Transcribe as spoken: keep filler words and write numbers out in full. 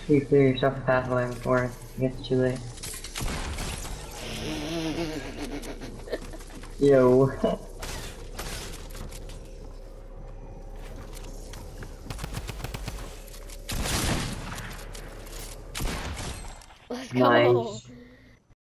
You clear yourself a pathway before it gets too late. Yo. Let's Nice. go.